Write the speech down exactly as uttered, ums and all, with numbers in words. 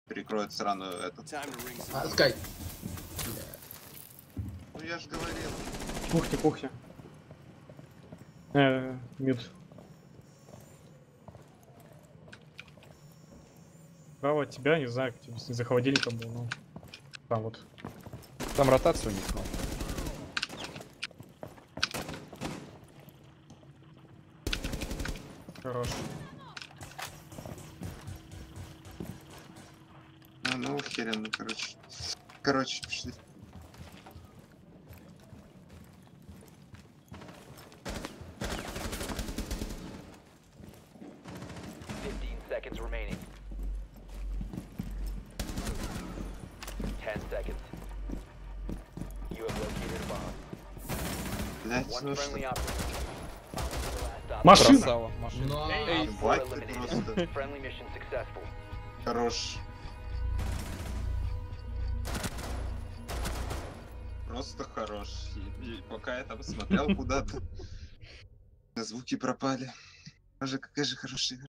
Перекроет сраную эту. А, Скай. Ну я же говорил. Кухня, кухня. Э, мют. Право от тебя, не знаю, где за холодильником был, ну. Там вот. Там ротация у них, ну. Хорош. А, ну охеренно, короче. Короче, пошли. fifteen seconds remaining. ten seconds. You have located a bomb. Блять, One ну friendly что? operator. Last op- Машина! Красава, машина. Ну, Эй, Four Ебать ты eliminated. просто. Friendly mission successful. Хорош. Просто хорош. И, и пока я там смотрел куда-то, звуки пропали. Боже, какая же хорошая игра.